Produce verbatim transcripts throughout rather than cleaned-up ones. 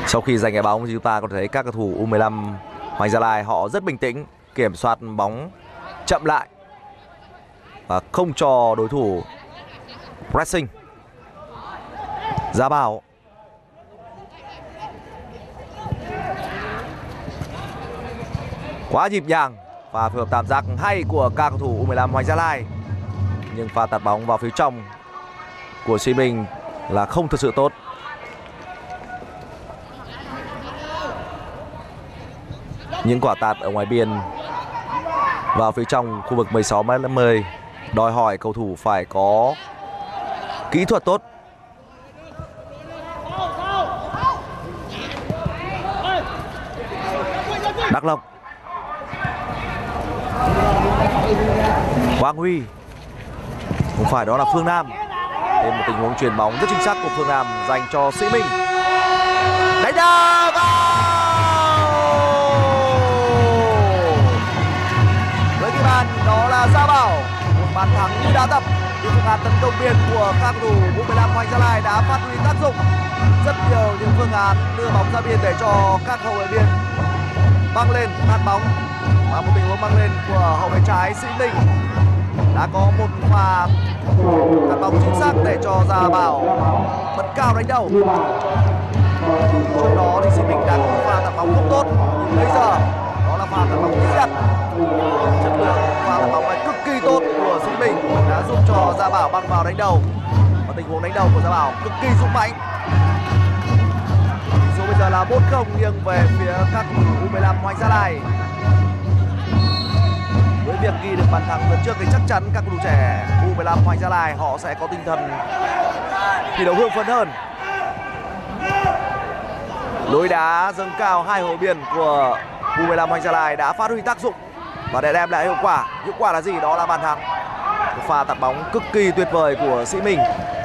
Sau khi giành cái bóng thì chúng ta có thể thấy các cầu thủ U mười lăm Hoàng Gia Lai họ rất bình tĩnh, kiểm soát bóng chậm lại và không cho đối thủ pressing. Gia Bảo quá nhịp nhàng và phối hợp tam giác hay của các cầu thủ U mười lăm Hoàng Gia Lai, nhưng pha tạt bóng vào phía trong của Sĩ Minh là không thực sự tốt. Những quả tạt ở ngoài biên vào phía trong khu vực mười sáu mét mười đòi hỏi cầu thủ phải có kỹ thuật tốt. Đắc Lộc, Quang Huy, không phải, đó là Phương Nam. Thêm một tình huống chuyền bóng rất chính xác của Phương Nam dành cho Sĩ Minh. Đánh đá vào. Với cái bàn đó là Gia Bảo, một bàn thắng như đá tập. Những phương án tấn công biên của các cầu thủ U mười lăm Hoàng Gia Lai đã phát huy tác dụng. Rất nhiều những phương án đưa bóng ra biên để cho các hậu vệ biên băng lên tạt bóng, và một tình huống băng lên của hậu vệ trái Sĩ Minh. Đã có một pha tạt bóng chính xác để cho Gia Bảo bật cao đánh đầu. Trước đó thì Sĩ Minh đã có một pha tạt bóng không tốt, nhưng bây giờ đó là pha tạt bóng kỹ đặt. Chất lượng pha tạt bóng này cực kỳ tốt của Sĩ Minh đã giúp cho Gia Bảo băng vào đánh đầu, và tình huống đánh đầu của Gia Bảo cực kỳ dũng mãnh. Số bây giờ là bốn không nghiêng về phía các cầu thủ U mười lăm Hoàng Gia Lai. Với việc ghi được bàn thắng lần trước thì chắc chắn các cầu thủ trẻ U mười lăm Hoàng Gia Lai họ sẽ có tinh thần thi đấu hưng phấn hơn. Lối đá dâng cao hai hậu biên của U mười lăm Hoàng Gia Lai đã phát huy tác dụng và để đem lại hiệu quả. Hiệu quả là gì? Đó là bàn thắng. Một pha tạt bóng cực kỳ tuyệt vời của Sĩ Minh.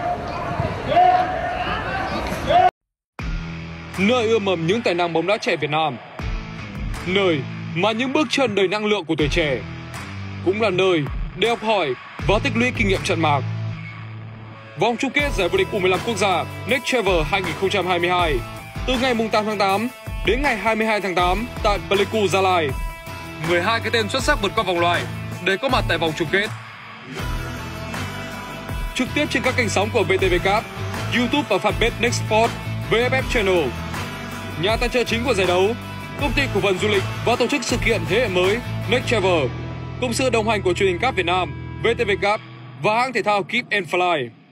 Nơi ươm mầm những tài năng bóng đá trẻ Việt Nam, nơi mà những bước chân đầy năng lượng của tuổi trẻ, cũng là nơi để học hỏi và tích lũy kinh nghiệm trận mạc. Vòng chung kết giải vô địch U mười lăm quốc gia Next Travel hai không hai hai từ ngày tám tháng tám đến ngày hai mươi hai tháng tám tại Pleiku, Gia Lai. mười hai cái tên xuất sắc vượt qua vòng loại để có mặt tại vòng chung kết. Trực tiếp trên các kênh sóng của vê tê vê Cup, YouTube và fanpage Next Sport, vê ép ép Channel. Nhà tài trợ chính của giải đấu, công ty cổ phần du lịch và tổ chức sự kiện thế hệ mới Next Travel, cùng sự đồng hành của truyền hình cáp Việt Nam, vê tê vê Cup và hãng thể thao Keep and Fly.